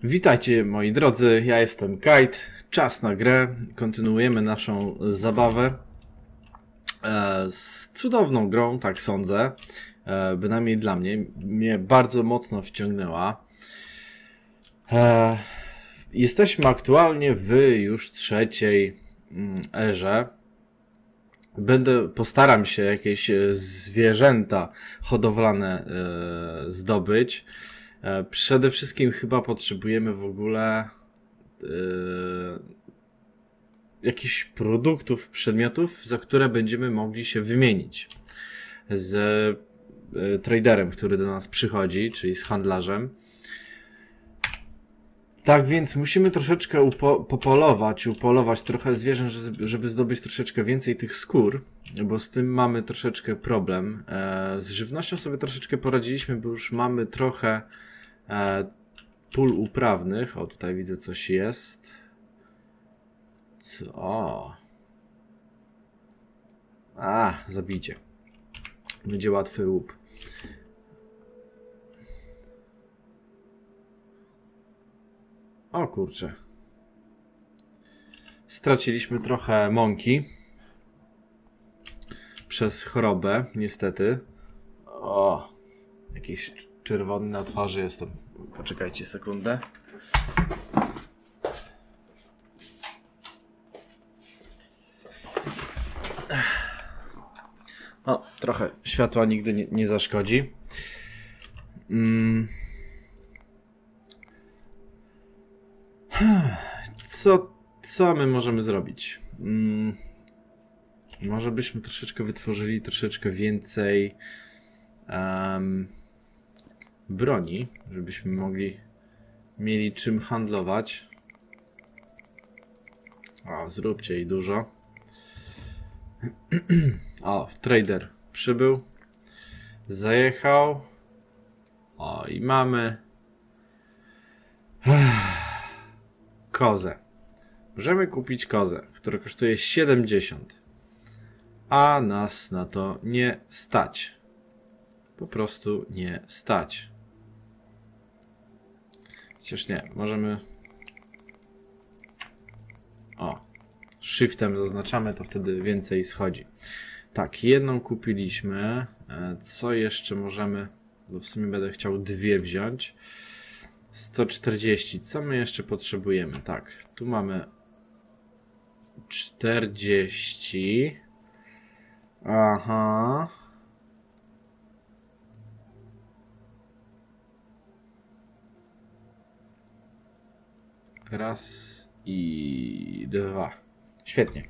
Witajcie moi drodzy, ja jestem Kite, czas na grę, kontynuujemy naszą zabawę z cudowną grą, tak sądzę, bynajmniej dla mnie bardzo mocno wciągnęła. Jesteśmy aktualnie w już trzeciej erze. Postaram się jakieś zwierzęta hodowlane zdobyć. Przede wszystkim chyba potrzebujemy w ogóle jakichś produktów, przedmiotów, za które będziemy mogli się wymienić z traderem, który do nas przychodzi, czyli z handlarzem. Tak więc musimy troszeczkę upolować trochę zwierząt, żeby zdobyć troszeczkę więcej tych skór, bo z tym mamy troszeczkę problem. Z żywnością sobie troszeczkę poradziliśmy, bo już mamy trochę pól uprawnych. O, tutaj widzę coś jest. Co? Zabicie. Będzie łatwy łup. O kurczę. Straciliśmy trochę mąki. Przez chorobę, niestety. O, jakiś czerwony na twarzy jestem. Poczekajcie sekundę. O, trochę światła nigdy nie zaszkodzi. Co my możemy zrobić? Może byśmy troszeczkę wytworzyli troszeczkę więcej broni, żebyśmy mieli czym handlować. O, zróbcie jej dużo. O, trader przybył. Zajechał. O, i mamy kozę. Możemy kupić kozę, która kosztuje 70. A nas na to nie stać. Po prostu nie stać. Chociaż nie, możemy... O, shiftem zaznaczamy, to wtedy więcej schodzi. Tak, jedną kupiliśmy. Co jeszcze możemy... Bo w sumie będę chciał dwie wziąć. 140. Co my jeszcze potrzebujemy? Tak, tu mamy 40. Aha. Raz i dwa. Świetnie.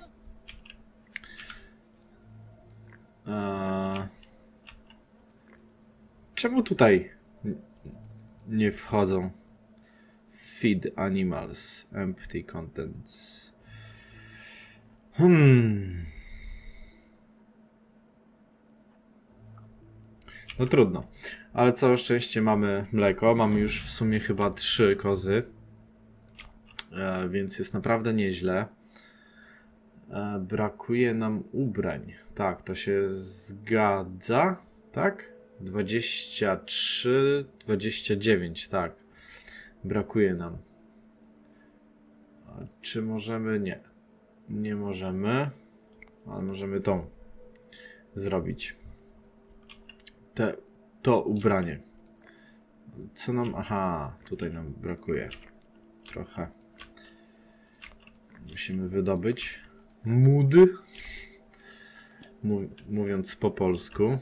Czemu tutaj nie wchodzą? Feed animals. Empty contents. No trudno. Ale całe szczęście mamy mleko. Mamy już w sumie chyba 3 kozy. Więc jest naprawdę nieźle. Brakuje nam ubrań. Tak, to się zgadza. Tak? 23, 29, tak. Brakuje nam. Czy możemy? Nie. Nie możemy. Ale możemy tą zrobić. To ubranie. Co nam... Aha, tutaj nam brakuje. Trochę. Musimy wydobyć. Mód. Mówiąc po polsku.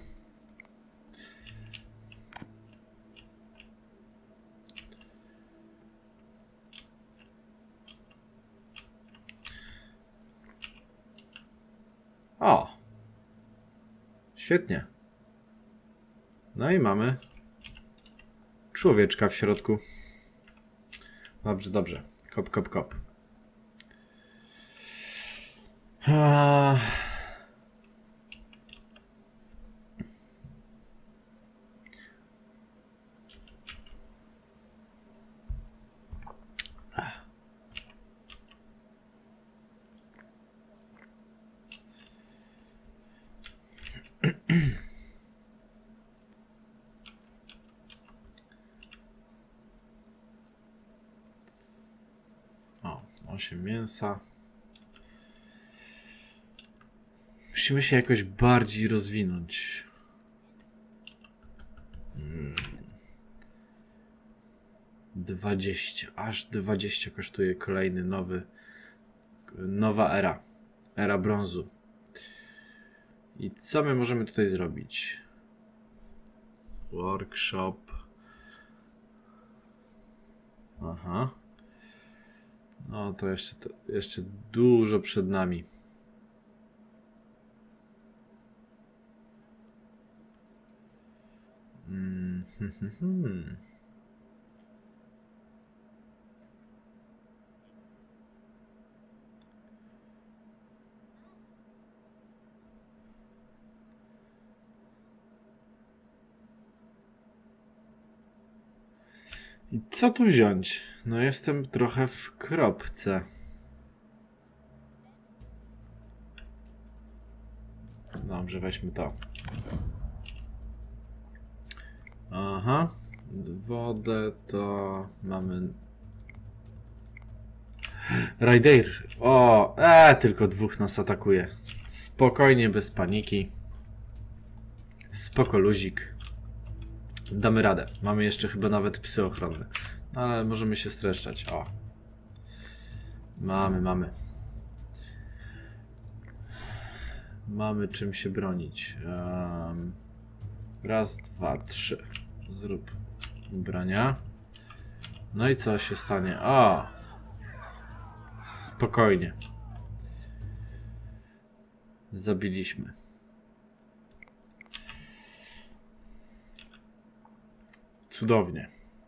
O! Świetnie. No i mamy człowieczka w środku. Dobrze, dobrze. Kop, kop, kop. 8 mięsa. Musimy się jakoś bardziej rozwinąć. 20. Aż 20 kosztuje kolejny nowa era. Era brązu. I co my możemy tutaj zrobić? Workshop. Aha. No to jeszcze dużo przed nami. I co tu wziąć? No jestem trochę w kropce. Dobrze, weźmy to. Aha. Wodę to mamy... Raider. O, tylko dwóch nas atakuje. Spokojnie, bez paniki. Spoko luzik. Damy radę. Mamy jeszcze chyba nawet psy ochronne. Ale możemy się streszczać. O. Mamy. Mamy czym się bronić. Raz, dwa, trzy. Zrób ubrania. No i co się stanie? O! Spokojnie. Zabiliśmy. Cudownie.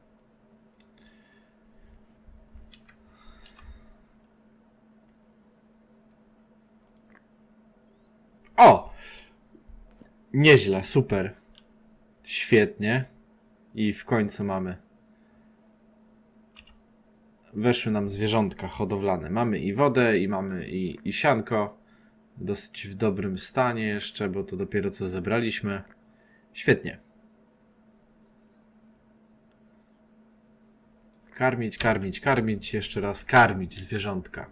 O! Nieźle, super. Świetnie. I w końcu mamy. Weszły nam zwierzątka hodowlane. Mamy i wodę, i mamy i sianko. Dosyć w dobrym stanie jeszcze, bo to dopiero co zebraliśmy. Świetnie. Karmić, jeszcze raz karmić zwierzątka.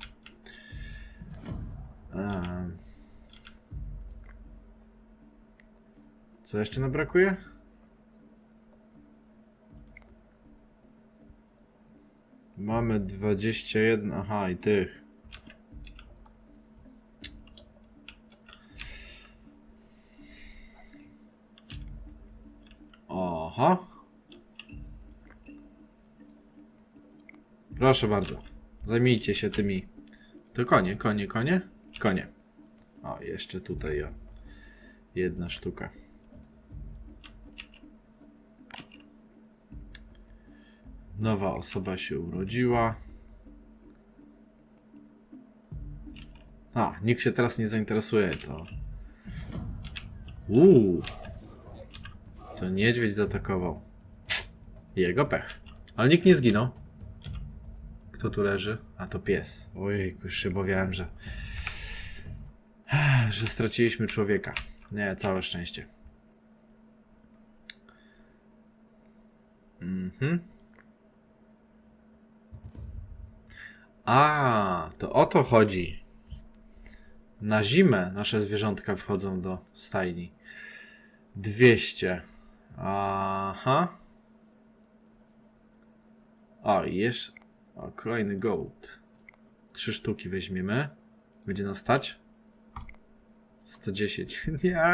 Co jeszcze nam brakuje? Mamy 21, aha, i tych. Aha. Proszę bardzo. Zajmijcie się tymi. To konie. Konie. O, jeszcze tutaj o. Jedna sztuka. Nowa osoba się urodziła. A, nikt się teraz nie zainteresuje, to... To niedźwiedź zaatakował. Jego pech. Ale nikt nie zginął. Kto tu leży? A to pies. Ojej, już się obawiałem, że straciliśmy człowieka. Nie, całe szczęście. A, to o to chodzi. Na zimę nasze zwierzątka wchodzą do stajni. 200. Aha. O, jeszcze. O, kolejny gold. 3 sztuki weźmiemy. Będzie nas stać? 110.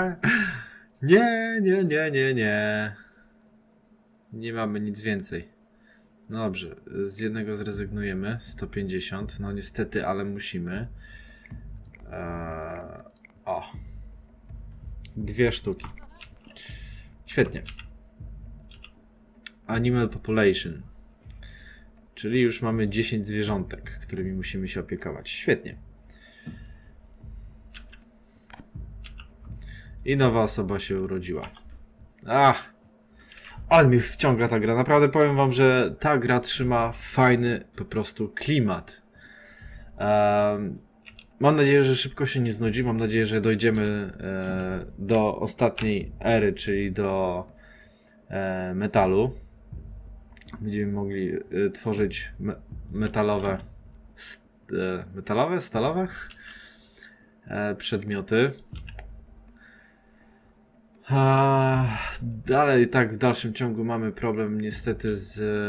Nie. Nie mamy nic więcej. No dobrze, z jednego zrezygnujemy. 150. No niestety, ale musimy. O. 2 sztuki. Świetnie. Animal population. Czyli już mamy 10 zwierzątek, którymi musimy się opiekować. Świetnie. I nowa osoba się urodziła. Ale mnie wciąga ta gra. Naprawdę powiem wam, że ta gra trzyma fajny po prostu klimat. Mam nadzieję, że szybko się nie znudzi. Mam nadzieję, że dojdziemy do ostatniej ery, czyli do metalu. Będziemy mogli tworzyć metalowe metalowe, stalowe przedmioty. Dalej tak w dalszym ciągu mamy problem niestety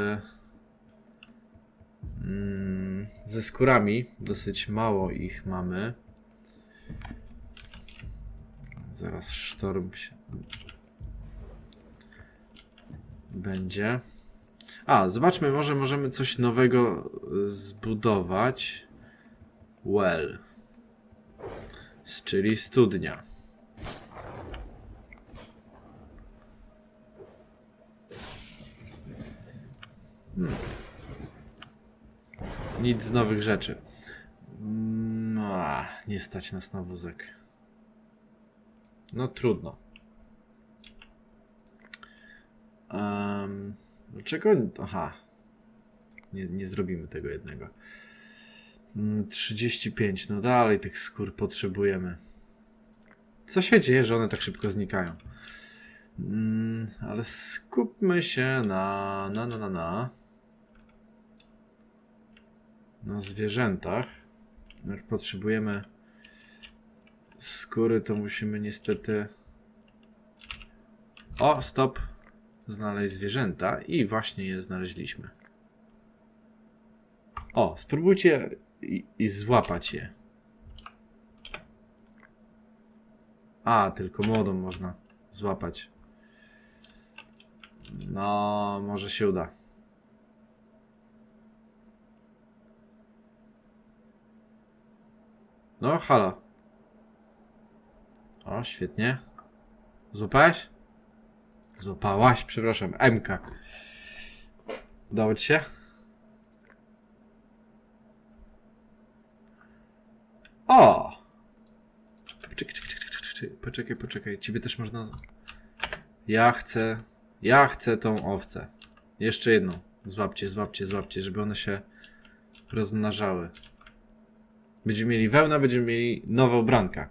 ze skórami. Dosyć mało ich mamy. Zaraz sztorm się będzie. Zobaczmy, może możemy coś nowego zbudować. Well. Czyli studnia. Nic z nowych rzeczy. Nie stać nas na wózek. No trudno. Dlaczego? Aha. Nie zrobimy tego jednego. 35. No dalej tych skór potrzebujemy. Co się dzieje, że one tak szybko znikają? Ale skupmy się na zwierzętach. Jak potrzebujemy skóry, to musimy niestety... O, stop! Znaleźć zwierzęta i właśnie je znaleźliśmy. O, spróbujcie i złapać je. Tylko młodą można złapać. No, może się uda. No, halo. O, świetnie. Złapałeś? Złapałaś, przepraszam. Emka. Udało ci się? O! Poczekaj. Ciebie też można... Ja chcę tą owcę. Jeszcze jedną. Złapcie, żeby one się rozmnażały. Będziemy mieli wełnę, będziemy mieli nowe ubranka.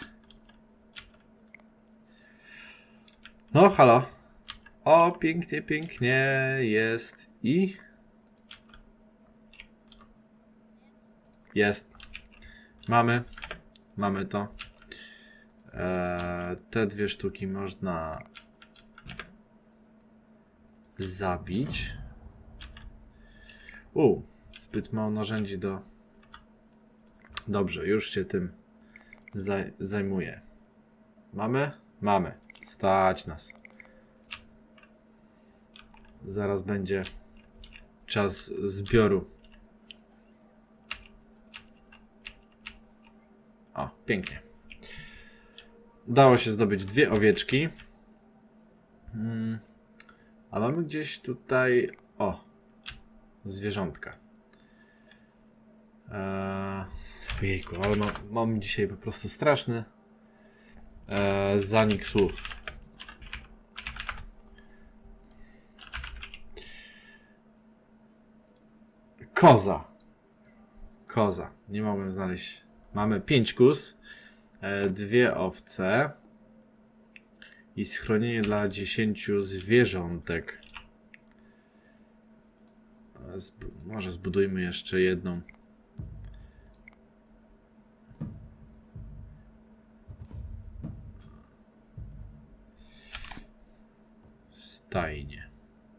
No, halo. O, pięknie jest. I... Jest. Mamy to. Te dwie sztuki można zabić. Zbyt mało narzędzi do... Dobrze, już się tym zajmuję. Mamy. Stać nas. Zaraz będzie czas zbioru. O, pięknie. Udało się zdobyć 2 owieczki. A mamy gdzieś tutaj... O! Zwierzątka. Jejku, ale mam dzisiaj po prostu straszny zanik słów. Koza. Nie mogłem znaleźć. Mamy 5 kóz, 2 owce i schronienie dla 10 zwierzątek. Może zbudujmy jeszcze jedną. Stajnie.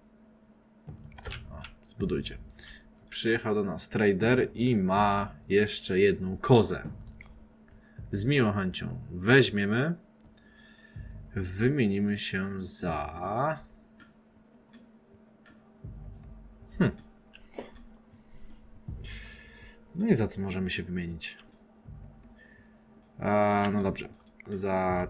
Zbudujcie. Przyjechał do nas trader i ma jeszcze jedną kozę. Z miłą chęcią weźmiemy. Wymienimy się za... No i za co możemy się wymienić? No dobrze. Za...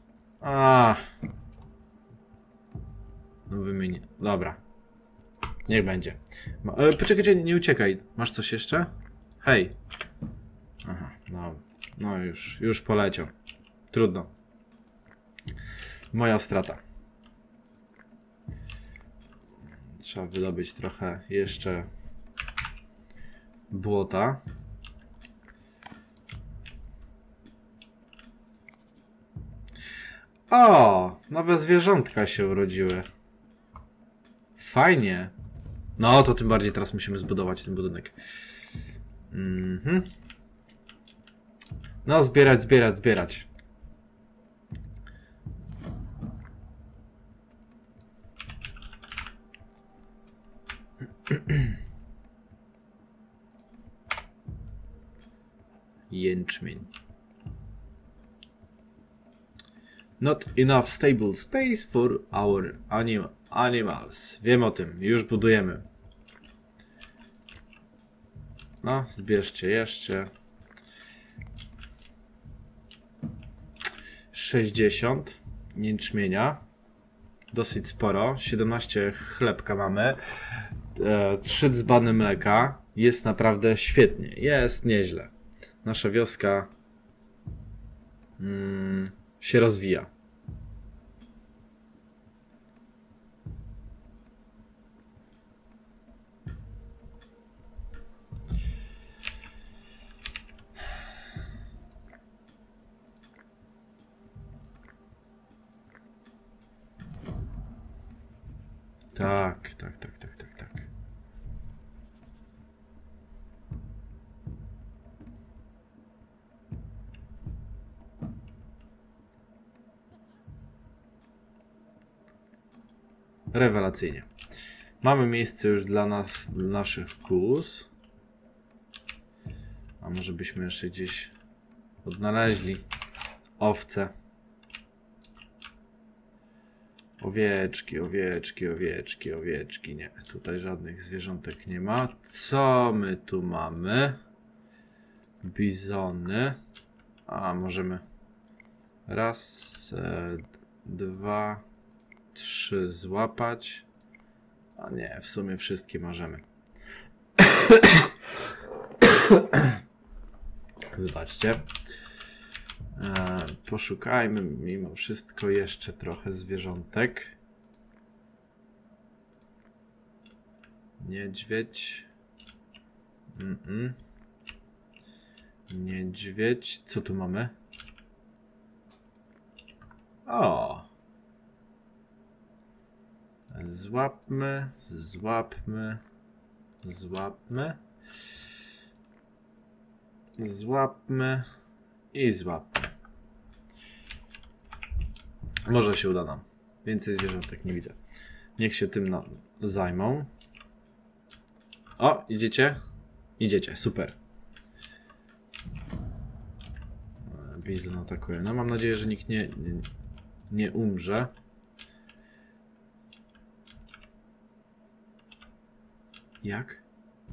No wymienię. Dobra. Niech będzie. Poczekajcie, nie uciekaj. Masz coś jeszcze? Hej. Aha, no już poleciał. Trudno. Moja strata. Trzeba wydobyć trochę jeszcze błota. O! Nowe zwierzątka się urodziły. Fajnie. No to tym bardziej teraz musimy zbudować ten budynek. Mhm. No, zbierać, zbierać, zbierać. Jęczmień. Not enough stable space for our animals. Wiem o tym, już budujemy. No, zbierzcie jeszcze. 60 jęczmienia. Dosyć sporo. 17 chlebka mamy. 3 dzbany mleka. Jest naprawdę świetnie. Jest nieźle. Nasza wioska się rozwija. Tak, tak, tak, tak, tak, tak. Rewelacyjnie. Mamy miejsce już dla nas, dla naszych kóz. A może byśmy jeszcze gdzieś odnaleźli owce. Owieczki, owieczki, owieczki, owieczki. Nie, tutaj żadnych zwierzątek nie ma. Co my tu mamy? Bizony. A, możemy raz, dwa, trzy złapać. A nie, w sumie wszystkie możemy. Wybaczcie. Poszukajmy mimo wszystko jeszcze trochę zwierzątek. Niedźwiedź. Niedźwiedź. Co tu mamy? O! Złapmy, złapmy, złapmy. Złapmy i złapmy. Może się uda nam. Więcej zwierzątek nie widzę. Niech się tym zajmą. O, idziecie? Idziecie, super. Bizon atakuje. No mam nadzieję, że nikt nie umrze. Jak?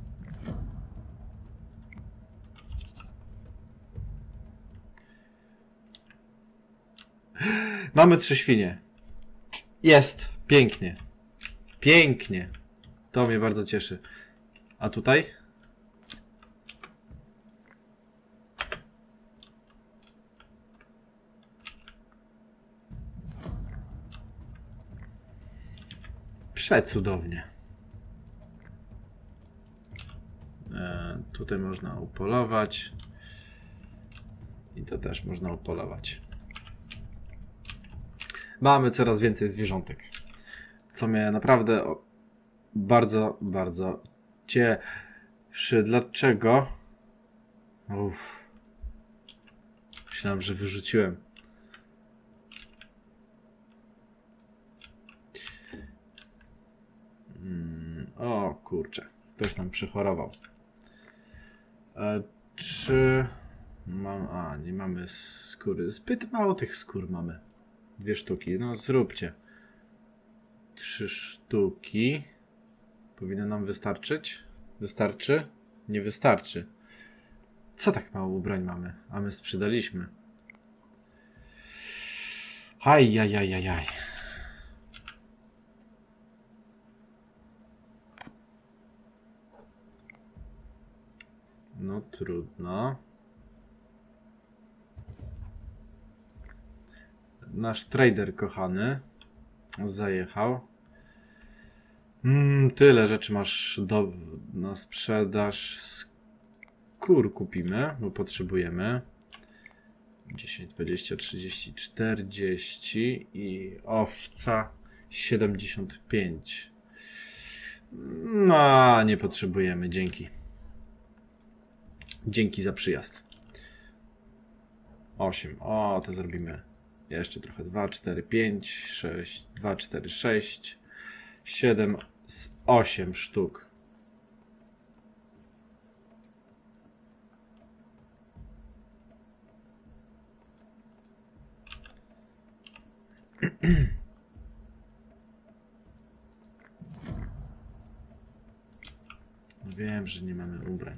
Mamy 3 świnie. Jest! Pięknie. Pięknie. To mnie bardzo cieszy. A tutaj? Przecudownie. Tutaj można upolować. I to też można upolować. Mamy coraz więcej zwierzątek. Co mnie naprawdę bardzo, bardzo cieszy. Dlaczego? Uff. Myślałem, że wyrzuciłem. O kurczę. Ktoś nam przychorował. Czy mam... A, nie mamy skóry. Zbyt mało tych skór mamy. 2 sztuki. No zróbcie. 3 sztuki. Powinno nam wystarczyć? Wystarczy? Nie wystarczy. Co tak mało ubrań mamy? A my sprzedaliśmy. Ajajajajaj. No trudno. Nasz trader kochany zajechał. Tyle rzeczy masz na sprzedaż. Skór kupimy, bo potrzebujemy. 10, 20, 30, 40 i owca 75. No, nie potrzebujemy, dzięki. Dzięki za przyjazd. 8. O, to zrobimy jeszcze trochę. 2, 4, 5, 6, 2, 4, 6, 7, 8 sztuk. Wiem, że nie mamy ubrań.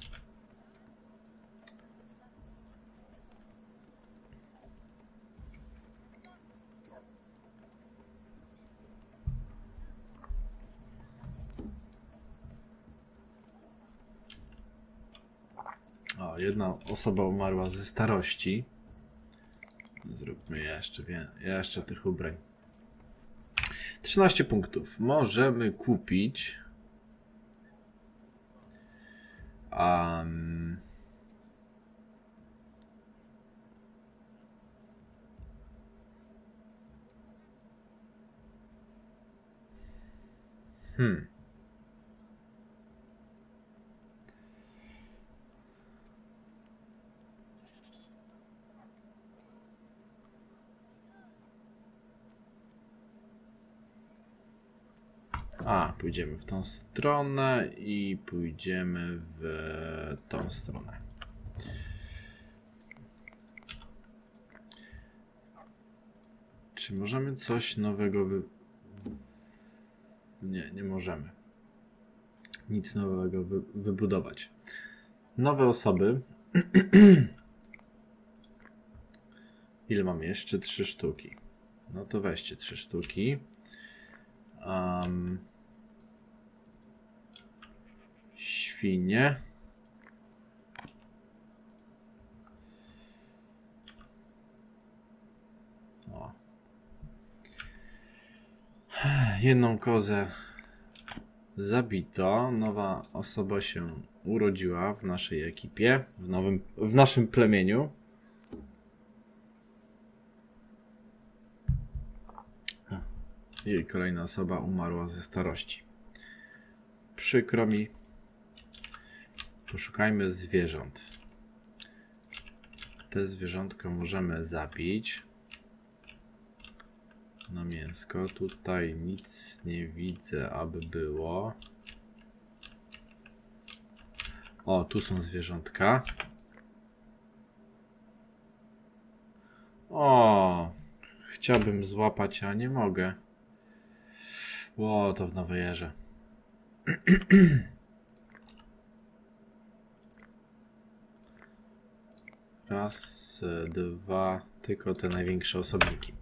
O, jedna osoba umarła ze starości. Zróbmy jeszcze tych ubrań. 13 punktów. Możemy kupić pójdziemy w tą stronę i pójdziemy w tą stronę. Czy możemy coś nowego Nie możemy. Nic nowego wybudować. Nowe osoby. Ile mamy? Jeszcze 3 sztuki. No to weźcie 3 sztuki. Świnie. O. Jedną kozę zabito. Nowa osoba się urodziła w naszej ekipie, w naszym plemieniu. I kolejna osoba umarła ze starości. Przykro mi. Poszukajmy zwierząt. Te zwierzątka możemy zabić. Na mięsko. Tutaj nic nie widzę, aby było. O, tu są zwierzątka. O, chciałbym złapać, a nie mogę. O, to w Nowej Erze. Raz, dwa, tylko te największe osobniki.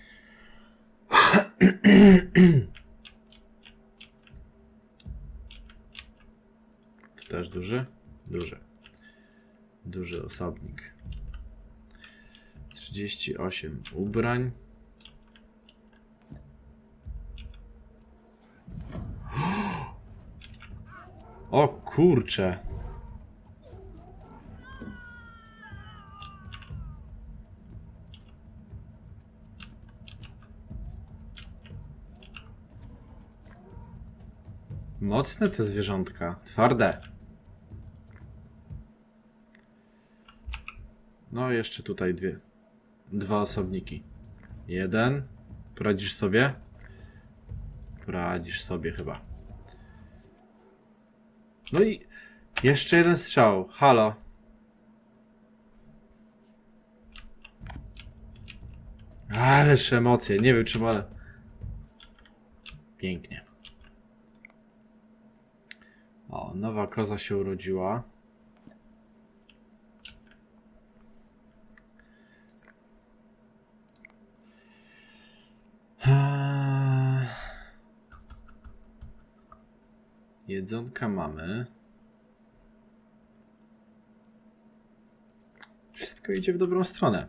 To też duży? Duży. Duży osobnik. 38 ubrań. O kurcze. Mocne te zwierzątka. Twarde. No jeszcze tutaj dwa osobniki. Jeden. Poradzisz sobie? Poradzisz sobie chyba. No i jeszcze jeden strzał. Halo. Ależ emocje. Nie wiem czym, ale... Pięknie. O, nowa koza się urodziła. Jedzonka mamy. Wszystko idzie w dobrą stronę.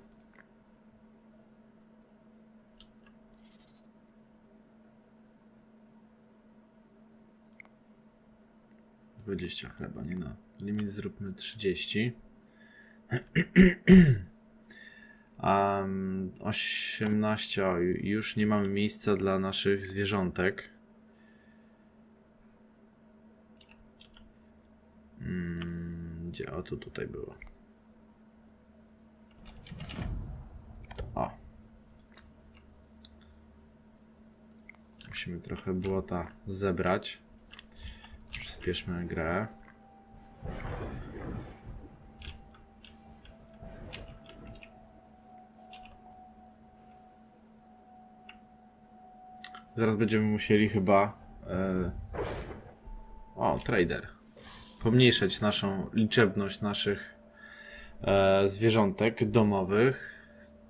Dwadzieścia chleba, nie no. Limit zróbmy 30. 18. O, już nie mamy miejsca dla naszych zwierzątek. Gdzie? O, tutaj było. O. Musimy trochę błota zebrać. Przyspieszmy grę. Zaraz będziemy musieli chyba... O, trader. Pomniejszać naszą liczebność naszych zwierzątek domowych.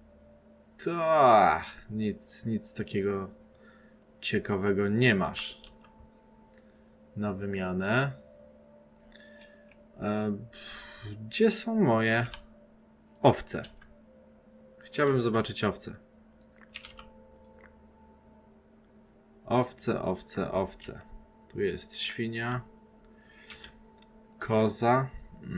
To nic takiego ciekawego nie masz na wymianę. Gdzie są moje owce? Chciałbym zobaczyć owce. Owce. Tu jest świnia. Koza.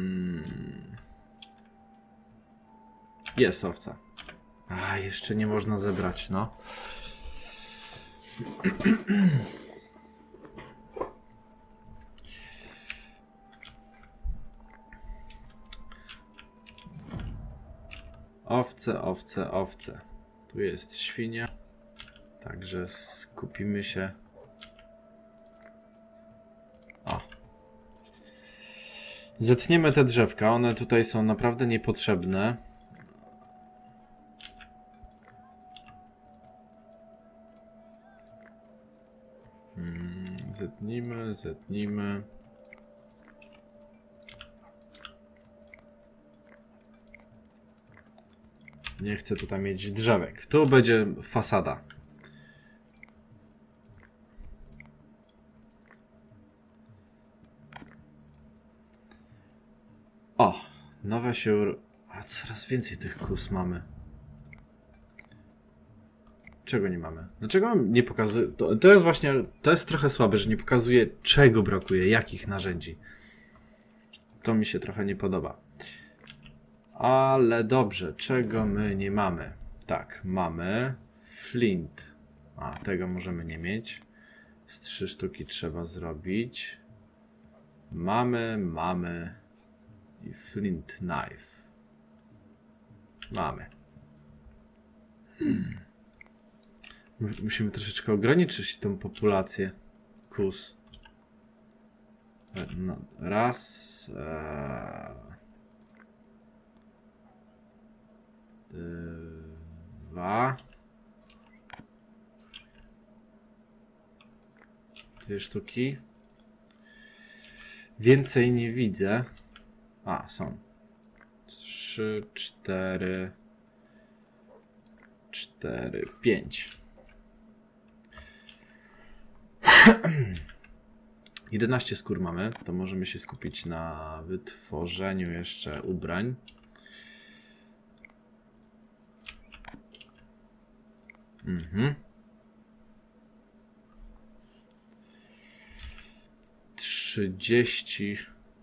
Jest owca. A, jeszcze nie można zebrać, no. Owce. Tu jest świnia. Także skupimy się. O. Zetniemy te drzewka. One tutaj są naprawdę niepotrzebne. Zetnijmy. Nie chcę tutaj mieć drzewek. Tu będzie fasada. O, nowe się... A coraz więcej tych kus mamy. Czego nie mamy? Dlaczego nie pokazuje... To jest właśnie... To jest trochę słabe, że nie pokazuje, czego brakuje, jakich narzędzi. To mi się trochę nie podoba. Ale dobrze, czego my nie mamy? Tak, mamy flint. A, tego możemy nie mieć. Z 3 sztuki trzeba zrobić. Mamy i flint knife. Mamy. Musimy troszeczkę ograniczyć tą populację kus. No, raz. Dwa. 2 sztuki. Więcej nie widzę. A, są. 3, 4, 5. 11 skór mamy. To możemy się skupić na wytworzeniu jeszcze ubrań. Mhm. 30,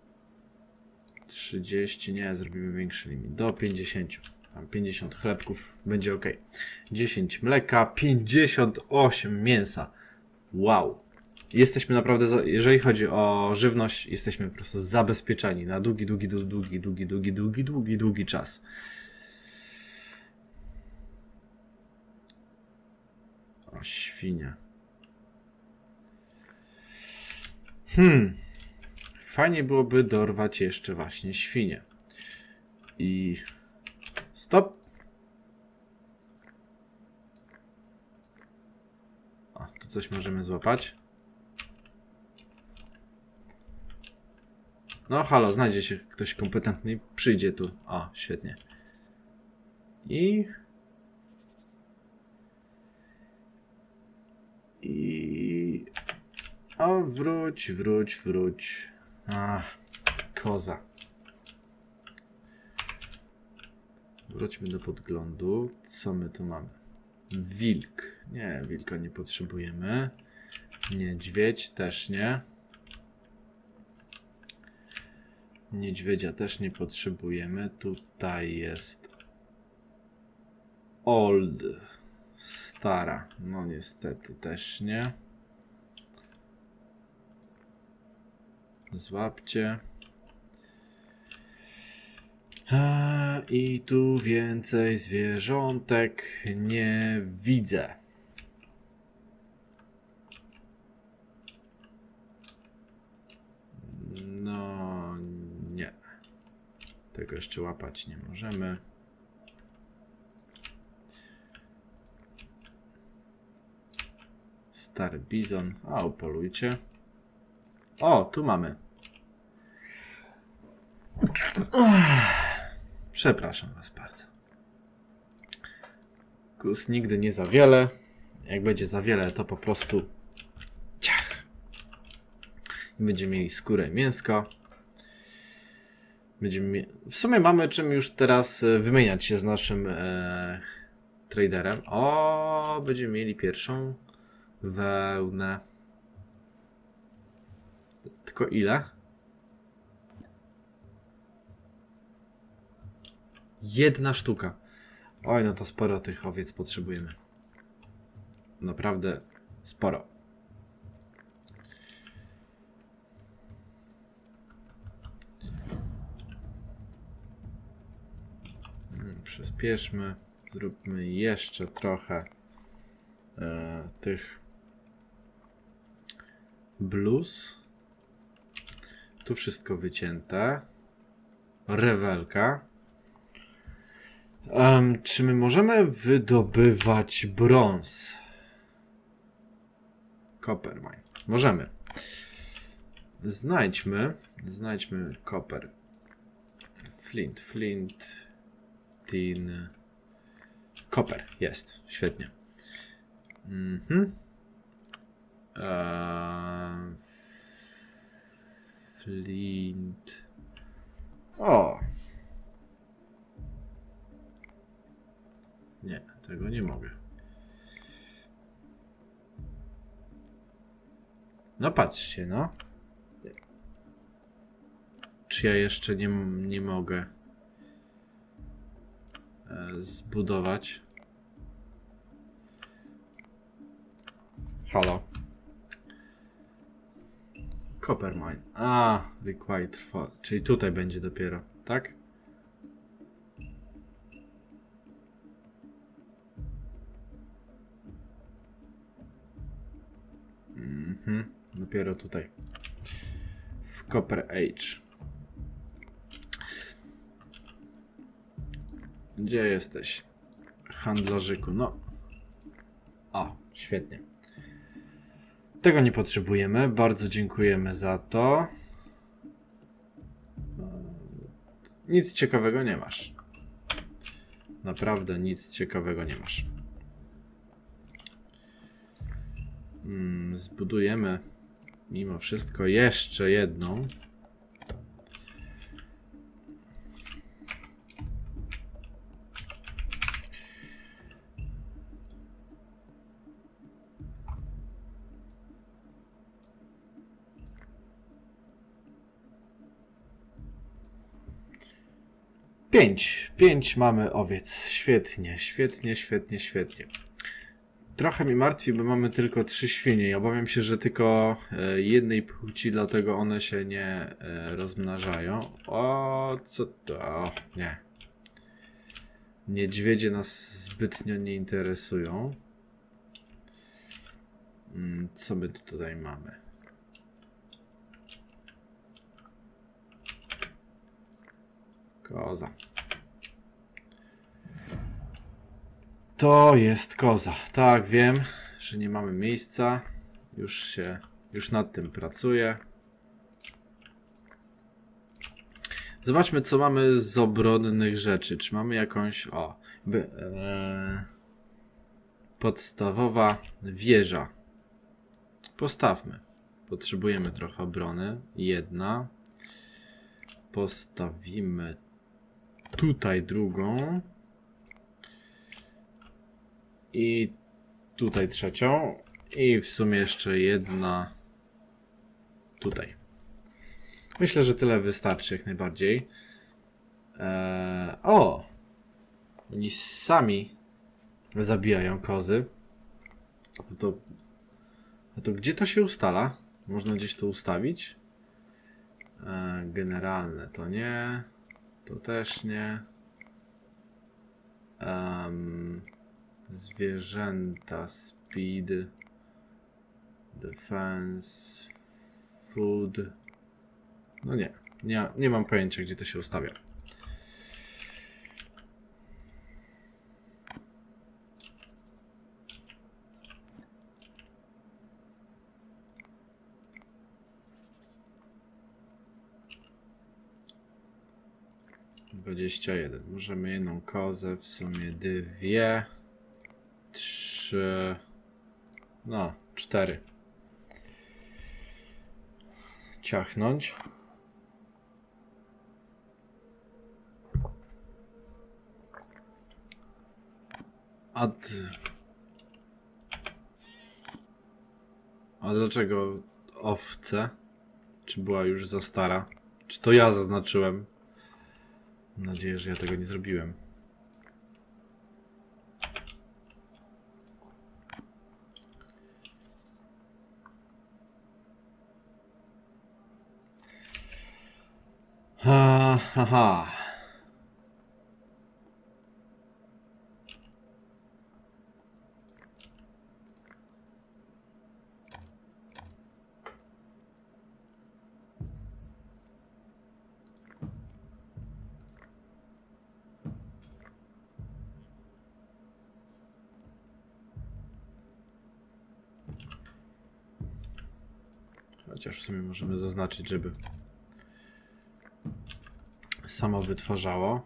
nie, zrobimy większy limit, do 50, tam 50 chlebków, będzie ok. 10 mleka, 58 mięsa, wow. Jesteśmy naprawdę, jeżeli chodzi o żywność, jesteśmy po prostu zabezpieczeni na długi czas. O, świnia. Fajnie byłoby dorwać jeszcze właśnie świnię. I... Stop! O, tu coś możemy złapać. No halo, znajdzie się ktoś kompetentny i przyjdzie tu. O, świetnie. O, wróć. Ach, koza. Wróćmy do podglądu. Co my tu mamy? Wilk. Nie, wilka nie potrzebujemy. Niedźwiedź też nie. Niedźwiedzia też nie potrzebujemy. Tutaj jest old. Stara. No niestety też nie. Złapcie. I tu więcej zwierzątek nie widzę. No nie. Tego jeszcze łapać nie możemy. Stary bizon. A, upolujcie. O, tu mamy. Przepraszam was bardzo. Kus nigdy nie za wiele. Jak będzie za wiele, to po prostu ciach. I będziemy mieli skórę i mięsko. W sumie mamy czym już teraz wymieniać się z naszym traderem. O, będziemy mieli pierwszą wełnę. Tylko ile? 1 sztuka. Oj, no to sporo tych owiec potrzebujemy. Naprawdę sporo. Przyspieszmy. Zróbmy jeszcze trochę tych bluz. Tu wszystko wycięte. Rewelka. Czy my możemy wydobywać brąz? Copper mine. Możemy. Znajdźmy copper. Flint. Tin. Copper. Jest. Świetnie. Flint. O! Nie, tego nie mogę. No patrzcie, no. Czy ja jeszcze nie mogę zbudować? Halo. Copper mine. A, required for. Czyli tutaj będzie dopiero, tak? Dopiero tutaj. W Copper Age. Gdzie jesteś? Handlarzyku, no. O, świetnie. Tego nie potrzebujemy. Bardzo dziękujemy za to. Nic ciekawego nie masz. Naprawdę nic ciekawego nie masz. Zbudujemy mimo wszystko jeszcze jedną. Pięć mamy owiec. Świetnie. Trochę mi martwi, bo mamy tylko 3 świnie i obawiam się, że tylko jednej płci, dlatego one się nie rozmnażają. O, co to? O, nie. Niedźwiedzie nas zbytnio nie interesują. Co my tutaj mamy? Koza. To jest koza. Tak, wiem, że nie mamy miejsca. Już nad tym pracuję. Zobaczmy, co mamy z obronnych rzeczy. Czy mamy jakąś... O, podstawowa wieża. Postawmy. Potrzebujemy trochę obrony. 1. Postawimy tutaj drugą. I tutaj 3. I w sumie jeszcze 1 tutaj. Myślę, że tyle wystarczy jak najbardziej. O! Oni sami zabijają kozy. A to gdzie to się ustala? Można gdzieś to ustawić? Generalne to nie. To też nie. Zwierzęta, speed, defense, food. No nie mam pojęcia, gdzie to się ustawia. ...21. Możemy jedną kozę, w sumie 2, 3, no 4 ciachnąć. A dlaczego owce? Czy była już za stara? Czy to ja zaznaczyłem? Mam nadzieję, że ja tego nie zrobiłem. Aha. Chociaż w sumie możemy zaznaczyć, żeby samo wytwarzało.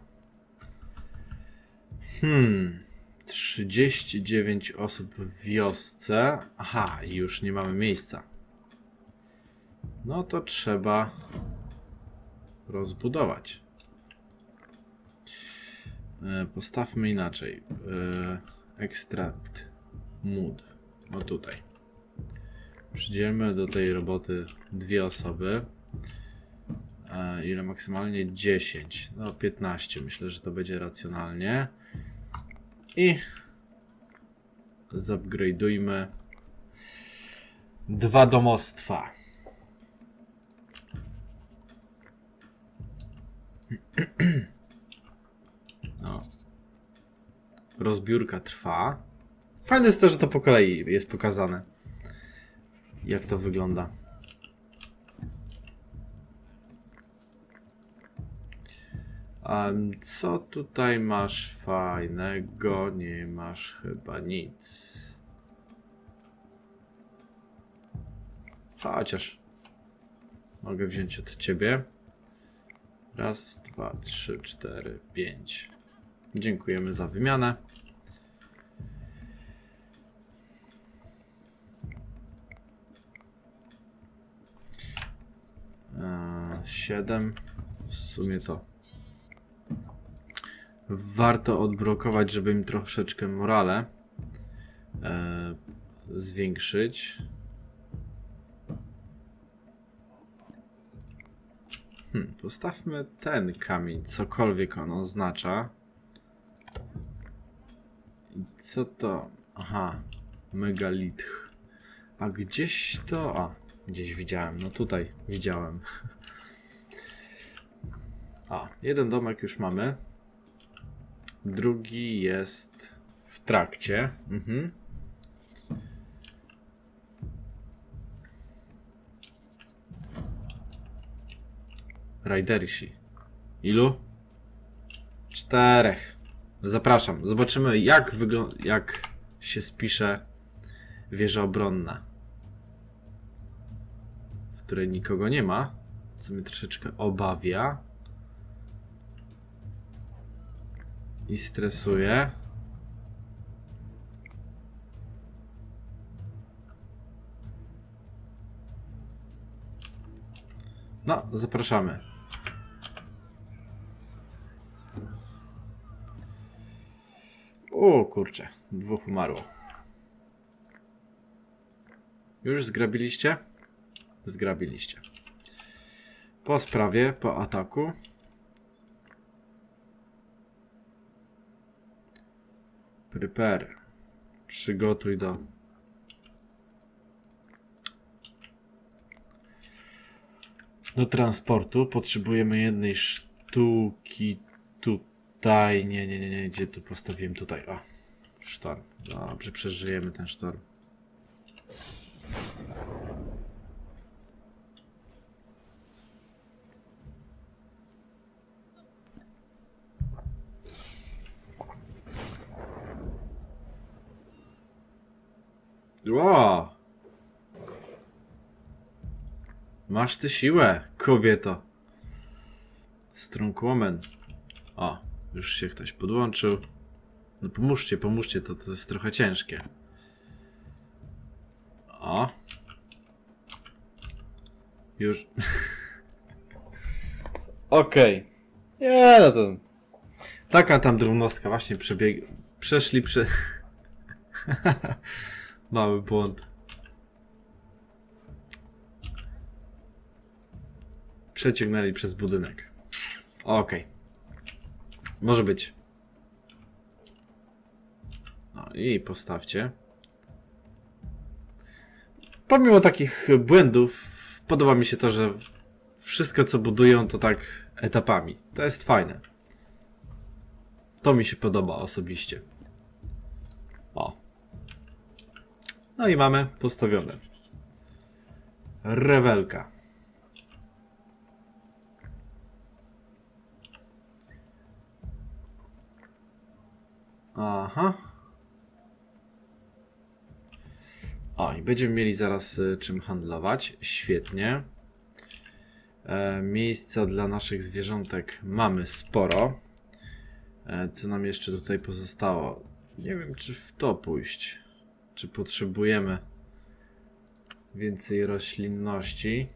39 osób w wiosce. Aha, i już nie mamy miejsca. No to trzeba rozbudować. Postawmy inaczej. Extract mood. No tutaj. Przydzielmy do tej roboty 2 osoby. Ile maksymalnie? 10. No 15. Myślę, że to będzie racjonalnie. I zupgrade'ujmy 2 domostwa. No. Rozbiórka trwa. Fajne jest to, że to po kolei jest pokazane. Jak to wygląda. Co tutaj masz fajnego? Nie masz chyba nic. Chociaż mogę wziąć od ciebie. 1, 2, 3, 4, 5. Dziękujemy za wymianę. Siedem. W sumie to warto odblokować, żeby im troszeczkę morale zwiększyć. Postawmy ten kamień, cokolwiek on oznacza. I co to? Aha, megalith. A gdzieś to... A, gdzieś widziałem, no tutaj widziałem. A, jeden domek już mamy. Drugi jest w trakcie. Raidersi. Ilu? 4. Zapraszam. Zobaczymy jak się spisze wieża obronna, w której nikogo nie ma, co mnie troszeczkę obawia i stresuje. No, zapraszamy. O kurczę, 2 umarło. Już zgrabiliście? Zgrabiliście. Po sprawie, po ataku. Prepare. Przygotuj do transportu. Potrzebujemy jednej sztuki. sztuki tutaj. Nie. Gdzie tu postawiłem? Tutaj. O, sztorm. Dobrze, przeżyjemy ten sztorm. Wow. Masz ty siłę, kobieto. Strongwoman. O, już się ktoś podłączył. No pomóżcie, to jest trochę ciężkie. O. Już. Okej. Nie, no to... Taka tam drobnostka właśnie przeszli. Mały błąd. Przeciągnęli przez budynek. Okej. Może być. No i postawcie. Pomimo takich błędów, podoba mi się to, że wszystko co budują to tak etapami. To jest fajne. To mi się podoba osobiście. O. No i mamy postawione. Rewelka. Aha. O, i będziemy mieli zaraz czym handlować. Świetnie. Miejsca dla naszych zwierzątek mamy sporo. Co nam jeszcze tutaj pozostało? Nie wiem, czy w to pójść. Czy potrzebujemy więcej roślinności?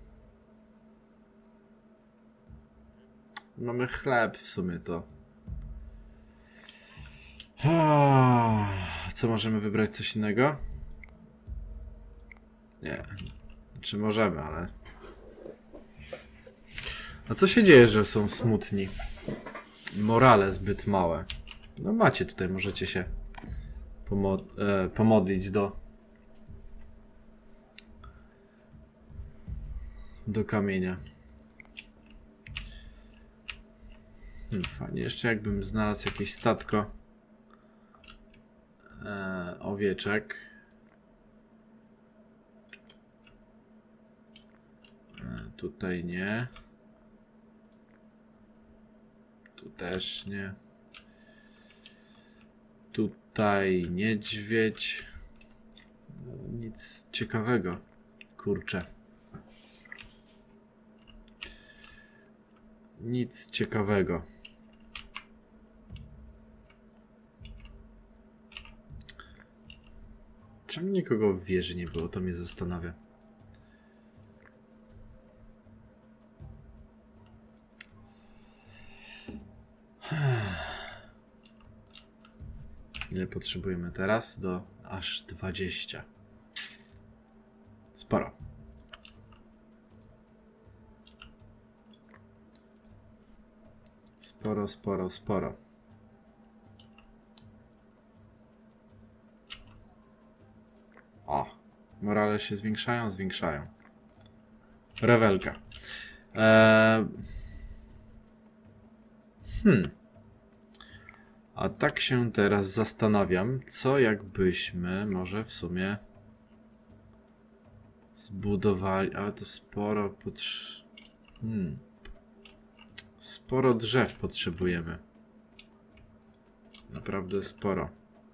Mamy chleb w sumie to. Co możemy wybrać? Coś innego? Nie. Czy możemy, ale... A co się dzieje, że są smutni? Morale zbyt małe. No macie tutaj, możecie się pomodlić do kamienia. Fajnie, jeszcze jakbym znalazł jakieś statko owieczek. Tutaj nie. Tu też nie. Tutaj niedźwiedź. Nic ciekawego. Kurczę. Nic ciekawego. Czemu nikogo w wieży nie było? To mnie zastanawia. Ile potrzebujemy teraz? Do aż 20. Sporo. Sporo. O, morale się zwiększają. Rewelka. A tak się teraz zastanawiam, co jakbyśmy może w sumie zbudowali, ale to sporo sporo drzew potrzebujemy. Naprawdę sporo.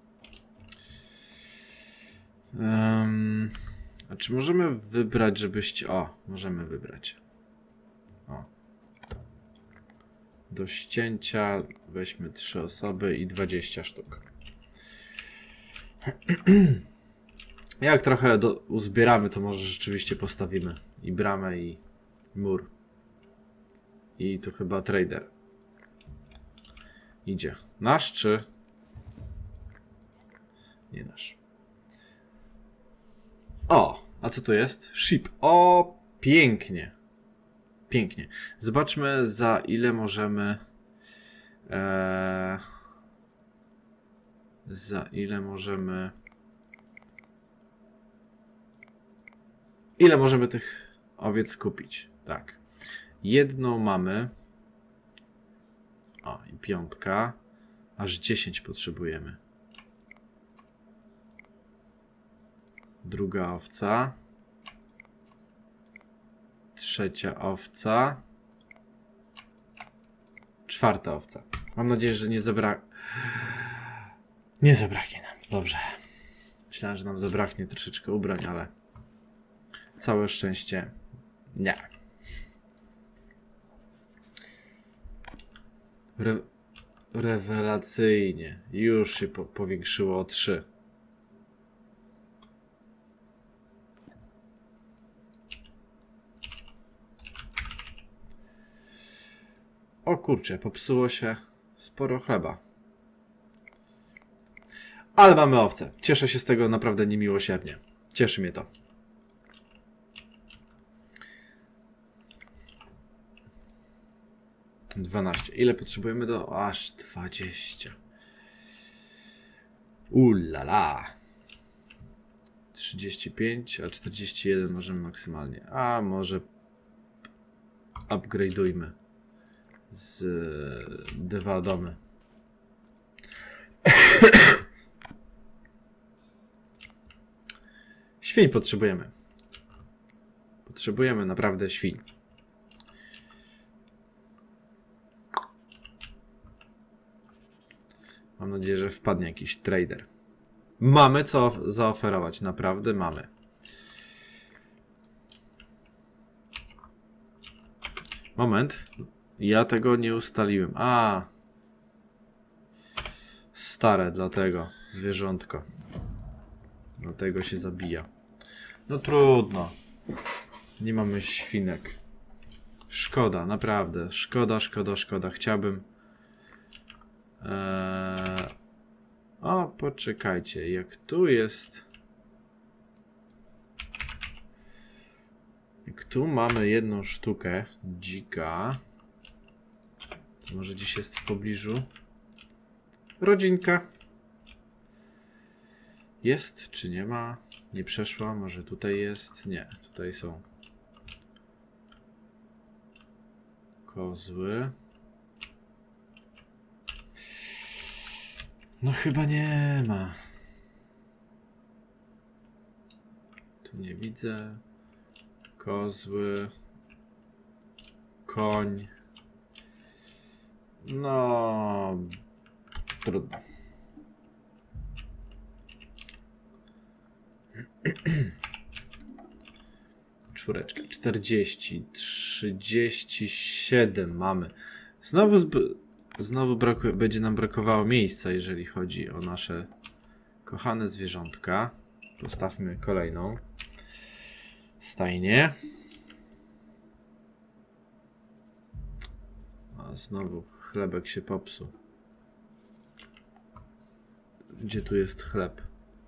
A czy możemy wybrać, żebyście... O, możemy wybrać. O. Do ścięcia weźmy 3 osoby i 20 sztuk. Jak trochę uzbieramy, to może rzeczywiście postawimy i bramę, i mur. I tu chyba trader idzie. Nasz czy... Nie nasz. O, a co to jest? Ship. O, pięknie. Pięknie. Zobaczmy, za ile możemy... Ile możemy tych owiec kupić? Tak. Jedną mamy. O, i 5. Aż 10 potrzebujemy. Druga owca. 3. owca. 4. owca. Mam nadzieję, że nie zabraknie nam. Dobrze. Myślałem, że nam zabraknie troszeczkę ubrań, ale całe szczęście nie. Rewelacyjnie. Już się powiększyło o 3. O kurczę, popsuło się sporo chleba. Ale mamy owce. Cieszę się z tego naprawdę niemiłosiernie. Cieszy mnie to. Ile potrzebujemy do... Aż 20. Ulala. 35, a 41 możemy maksymalnie. A może upgrade'ujmy z 2 domy. Świń potrzebujemy. Potrzebujemy naprawdę świń. Mam nadzieję, że wpadnie jakiś trader. Mamy co zaoferować. Naprawdę mamy. Moment. Ja tego nie ustaliłem. A. Stare, dlatego. Zwierzątko. Dlatego się zabija. No trudno. Nie mamy świnek. Szkoda, naprawdę. Szkoda. Chciałbym... O, poczekajcie. Jak tu jest... Jak tu mamy 1 sztukę dzika... To może gdzieś jest w pobliżu... Rodzinka. Jest, czy nie ma? Nie przeszła, może tutaj jest? Nie, tutaj są kozły. No chyba nie ma. Tu nie widzę. Kozły. Koń. No... Trudno. Czwóreczka. 40. 37 mamy. Znowu będzie nam brakowało miejsca, jeżeli chodzi o nasze kochane zwierzątka. Postawmy kolejną stajnię. A znowu chlebek się popsuł. Gdzie tu jest chleb?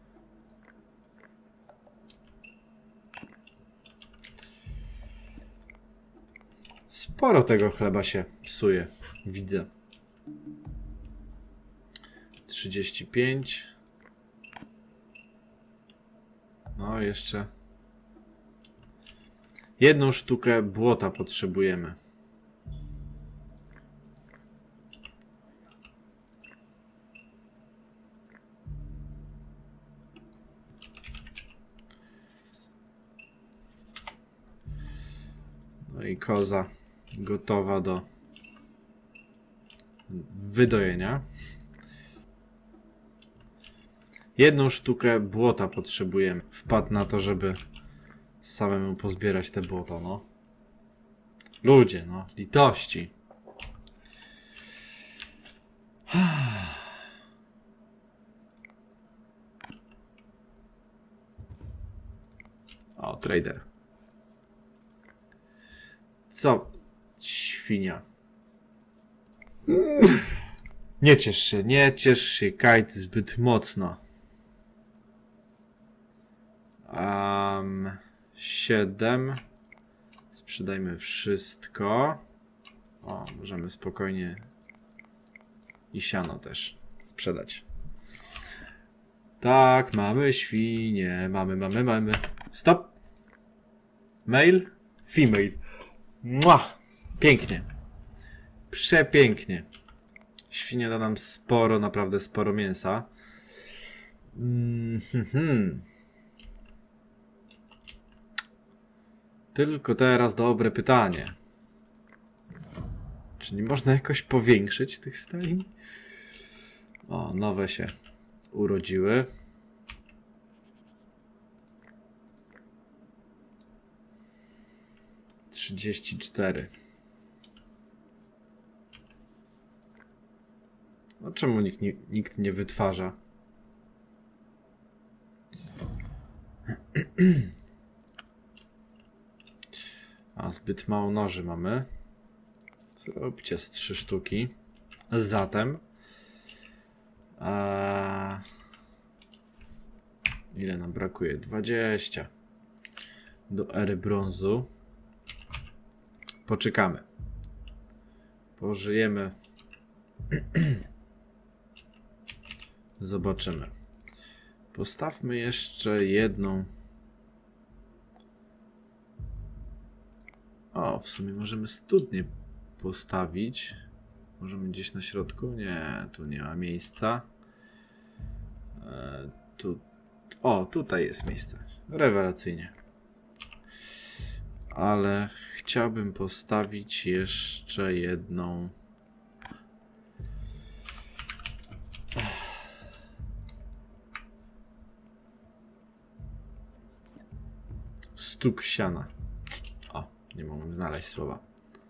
Sporo tego chleba się psuje. Widzę. 35. No, jeszcze 1 sztukę błota potrzebujemy. No i koza gotowa do wydojenia. 1 sztukę błota potrzebujemy. Wpadł na to, żeby samemu pozbierać te błoto, no. Ludzie, no. Litości. O, trader. Co? Świnia. Nie ciesz się, Kajt, zbyt mocno. 7. Sprzedajmy wszystko. O, możemy spokojnie i siano też sprzedać. Tak, mamy świnie. Mamy. Stop. Male, female. Mua! Pięknie. Przepięknie. Świnia da nam sporo, naprawdę sporo mięsa. Tylko teraz dobre pytanie. Czy nie można jakoś powiększyć tych stajni? O, nowe się urodziły. ...34. No czemu nikt nie wytwarza? A zbyt mało noży mamy. Zróbcie z 3 sztuki. Zatem... ile nam brakuje? 20. Do ery brązu. Poczekamy. Pożyjemy. Zobaczymy. Postawmy jeszcze jedną. O, w sumie możemy studnię postawić. Możemy gdzieś na środku? Nie, tu nie ma miejsca. O, tutaj jest miejsce. Rewelacyjnie. Ale chciałbym postawić jeszcze jedną. Stuk siana. O, nie mogłem znaleźć słowa.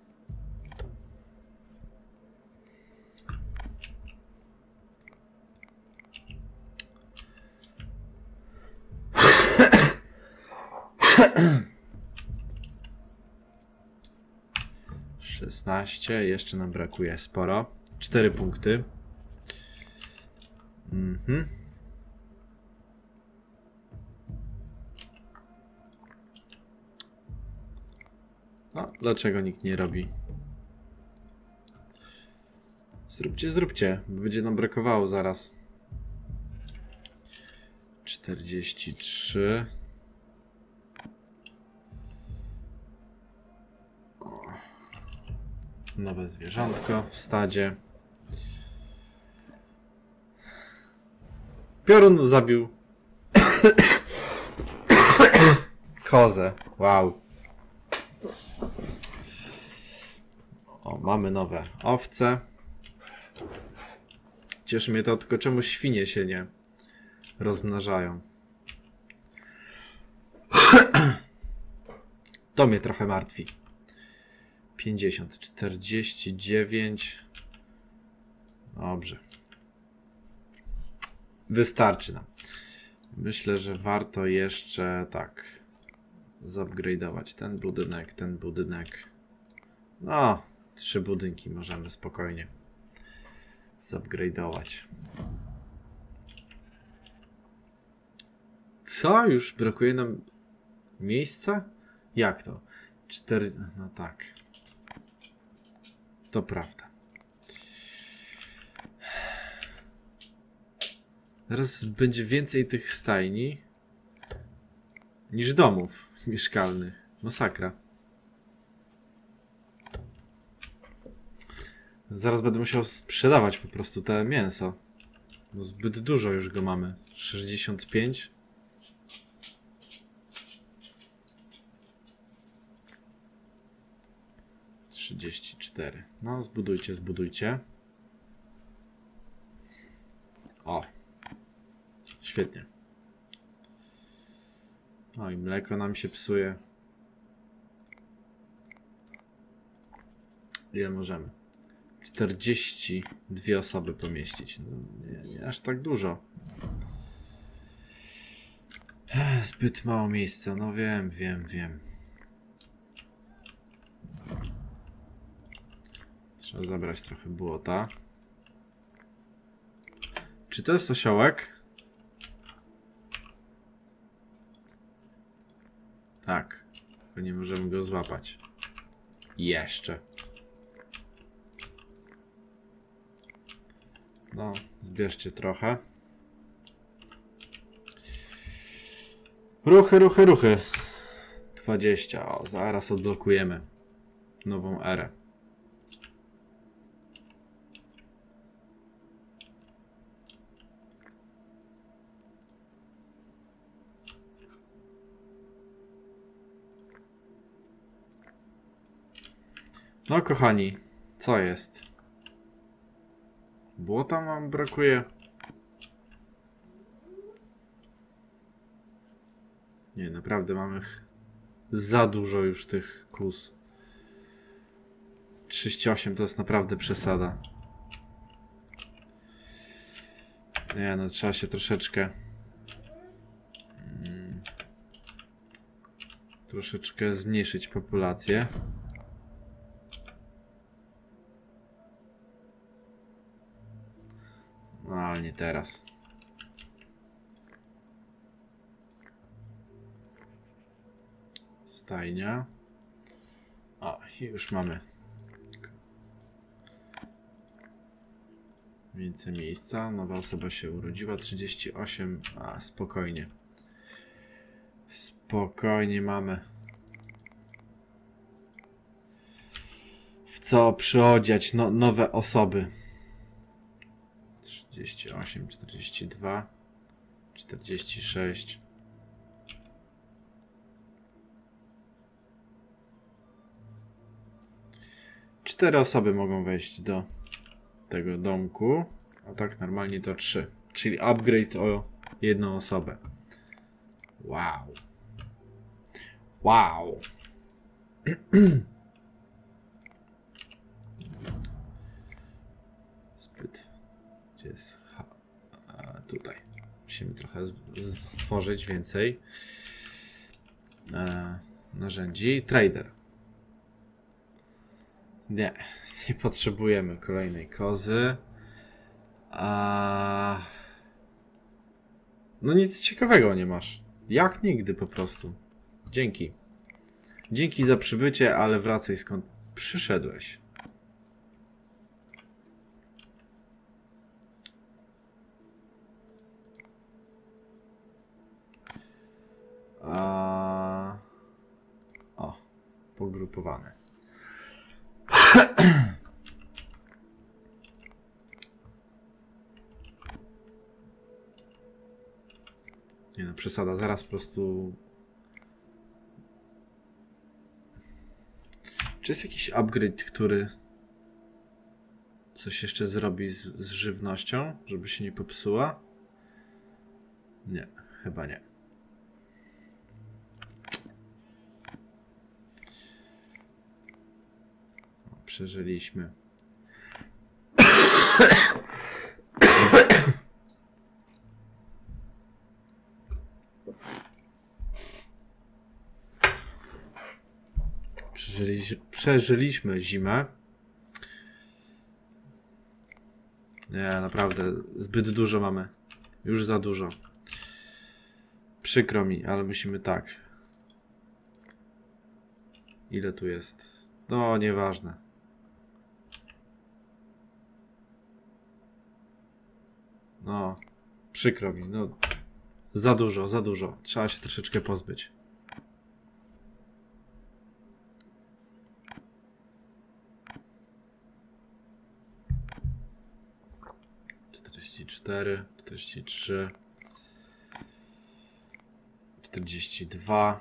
Jeszcze nam brakuje sporo. 4 punkty. No, dlaczego nikt nie robi? Zróbcie, bo będzie nam brakowało zaraz. 43. Nowe zwierzątko w stadzie. Piorun zabił kozę. Wow. O, mamy nowe owce. Cieszy mnie to, tylko czemu świnie się nie rozmnażają. To mnie trochę martwi. 50, 49. Dobrze. Wystarczy nam. Myślę, że warto jeszcze tak zupgrade'ować ten budynek. No, 3 budynki możemy spokojnie zupgrade'ować. Co? Już brakuje nam miejsca? Jak to? 4... No tak. To prawda. Teraz będzie więcej tych stajni niż domów mieszkalnych. Masakra. Zaraz będę musiał sprzedawać po prostu te mięso. Bo zbyt dużo już go mamy. 65. No, zbudujcie. O. Świetnie. O, i mleko nam się psuje. Ile możemy? 42 osoby pomieścić. No, nie aż tak dużo. Zbyt mało miejsca. No wiem. Trzeba zabrać trochę błota. Czy to jest osiołek? Tak. Tylko nie możemy go złapać. Jeszcze. No, zbierzcie trochę. Ruchy. 20. O, zaraz odblokujemy nową erę. No kochani, co jest? Błota nam brakuje. Nie, naprawdę mamy za dużo już tych kus. 38 to jest naprawdę przesada. Nie no, trzeba się troszeczkę zmniejszyć populację. No ale nie teraz. Stajnia. O, i już mamy więcej miejsca. Nowa osoba się urodziła. 38. A, spokojnie. Spokojnie mamy w co przyodziać nowe osoby. 38, 42, 46. Cztery osoby mogą wejść do tego domku, a tak normalnie to 3. Czyli upgrade o jedną osobę. Wow. Wow. Zbyt. Gdzie jest? Tutaj. Musimy trochę stworzyć więcej narzędzi. Trader. Nie potrzebujemy kolejnej kozy. No nic ciekawego nie masz. Jak nigdy po prostu. Dzięki. Dzięki za przybycie, ale wracaj skąd przyszedłeś. O, pogrupowane. Nie no, przesada, zaraz po prostu... Czy jest jakiś upgrade, który coś jeszcze zrobi z żywnością, żeby się nie popsuła? Nie, chyba nie. Przeżyliśmy. Przeżyliśmy zimę. Nie, naprawdę, zbyt dużo mamy. Już za dużo. Przykro mi, ale musimy tak. Ile tu jest? No, nieważne. No, przykro mi, no. Za dużo, za dużo. Trzeba się troszeczkę pozbyć. Cztery, 43, 42.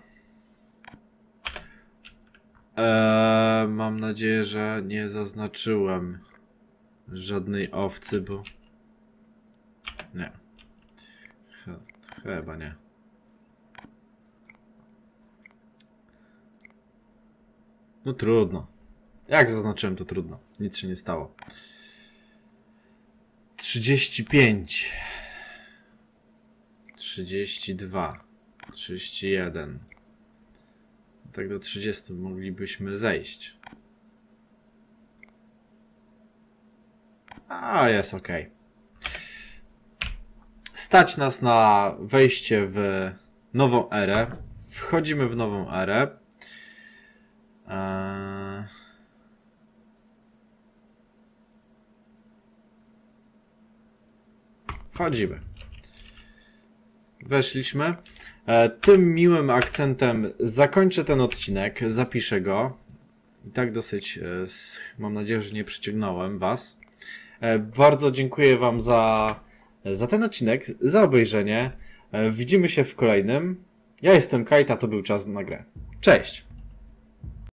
Mam nadzieję, że nie zaznaczyłem żadnej owcy, bo... Nie. Chyba nie. No trudno. Jak zaznaczyłem, to trudno. Nic się nie stało. 35. 32. 31. Tak do 30 moglibyśmy zejść. A, jest ok. Stać nas na wejście w nową erę. Wchodzimy w nową erę. Wchodzimy. Weszliśmy. Tym miłym akcentem zakończę ten odcinek. Zapiszę go. I tak dosyć, mam nadzieję, że nie przyciągnąłem was. Bardzo dziękuję wam za ten odcinek, za obejrzenie. Widzimy się w kolejnym. Ja jestem Kajta, to był czas na grę. Cześć!